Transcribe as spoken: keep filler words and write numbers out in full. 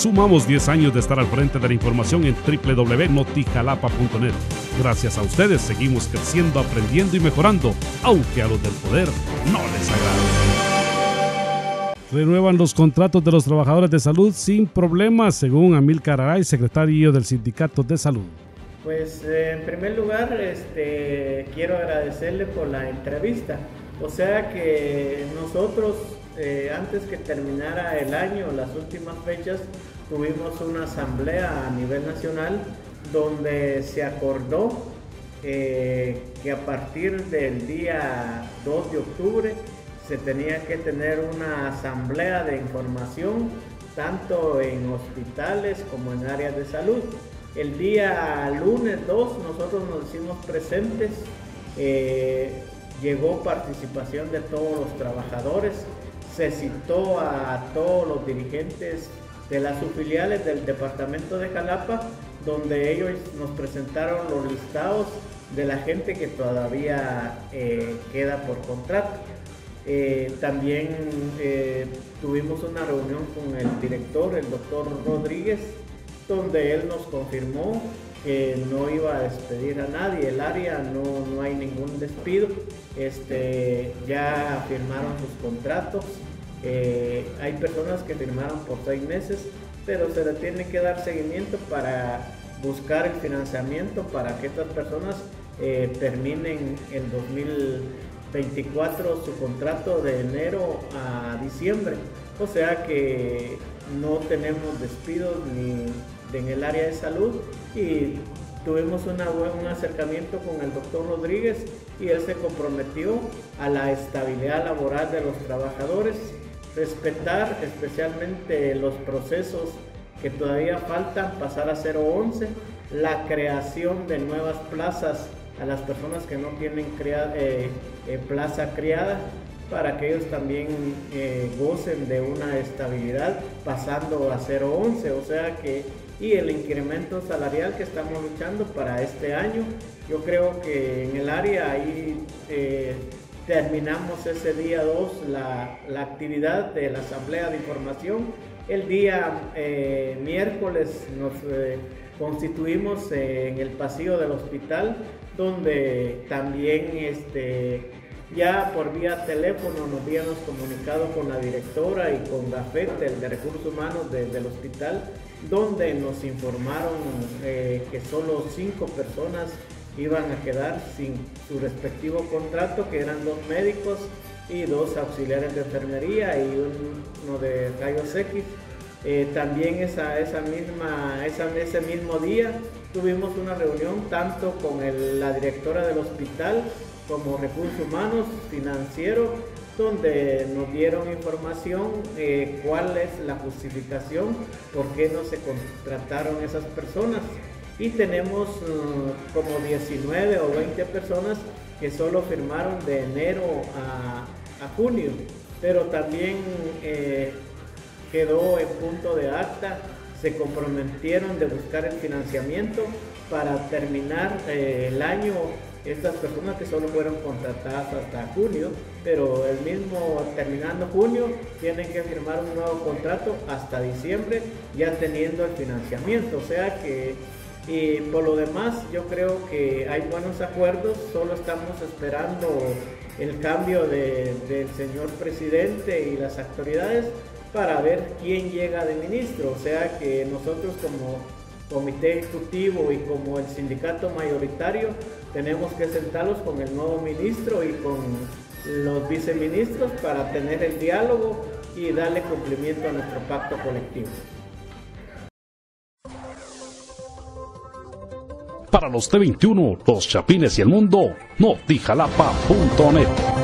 Sumamos diez años de estar al frente de la información en doble u doble u doble u punto notijalapa punto net. Gracias a ustedes seguimos creciendo, aprendiendo y mejorando, aunque a los del poder no les agrade. Renuevan los contratos de los trabajadores de salud sin problemas, según Amílcar Aray, secretario del Sindicato de Salud. Pues eh, en primer lugar este, quiero agradecerle por la entrevista. O sea que nosotros eh, antes que terminara el año, las últimas fechas, tuvimos una asamblea a nivel nacional donde se acordó eh, que a partir del día dos de octubre se tenía que tener una asamblea de información tanto en hospitales como en áreas de salud. El día lunes dos nosotros nos hicimos presentes, eh, llegó participación de todos los trabajadores, se citó a todos los dirigentes de las subfiliales del departamento de Jalapa, donde ellos nos presentaron los listados de la gente que todavía eh, queda por contrato. Eh, también eh, tuvimos una reunión con el director, el doctor Rodríguez, donde él nos confirmó que no iba a despedir a nadie, el área no, no hay ningún despido, este, ya firmaron sus contratos, eh, hay personas que firmaron por seis meses, pero se le tiene que dar seguimiento para buscar el financiamiento para que estas personas eh, terminen el dos mil veinticuatro su contrato de enero a diciembre, o sea que no tenemos despidos ni en el área de salud, y tuvimos una, un acercamiento con el doctor Rodríguez y él se comprometió a la estabilidad laboral de los trabajadores, respetar especialmente los procesos que todavía faltan, pasar a cero once, la creación de nuevas plazas a las personas que no tienen crea, eh, eh, plaza criada, para que ellos también eh, gocen de una estabilidad pasando a cero once, o sea que, y el incremento salarial que estamos luchando para este año. Yo creo que en el área ahí eh, terminamos ese día dos la, la actividad de la asamblea de información. El día eh, miércoles nos eh, constituimos eh, en el pasillo del hospital, donde también este, ya por vía teléfono nos habíamos comunicado con la directora y con Gafet, el de Recursos Humanos de, del hospital, donde nos informaron eh, que solo cinco personas iban a quedar sin su respectivo contrato, que eran dos médicos y dos auxiliares de enfermería y uno de rayos X. Eh, también esa, esa misma, esa, ese mismo día tuvimos una reunión tanto con el, la directora del hospital como Recursos Humanos, Financiero, donde nos dieron información eh, cuál es la justificación, por qué no se contrataron esas personas. Y tenemos uh, como diecinueve o veinte personas que solo firmaron de enero a, a junio, pero también eh, quedó en punto de acta, se comprometieron de buscar el financiamiento para terminar eh, el año. Estas personas que solo fueron contratadas hasta junio, pero el mismo terminando junio tienen que firmar un nuevo contrato hasta diciembre, ya teniendo el financiamiento. O sea que, y por lo demás, yo creo que hay buenos acuerdos, solo estamos esperando el cambio de, del señor presidente y las autoridades para ver quién llega de ministro. O sea que nosotros como comité ejecutivo y como el sindicato mayoritario tenemos que sentarlos con el nuevo ministro y con los viceministros para tener el diálogo y darle cumplimiento a nuestro pacto colectivo. Para los T veintiuno, los Chapines y el mundo, notijalapa punto net.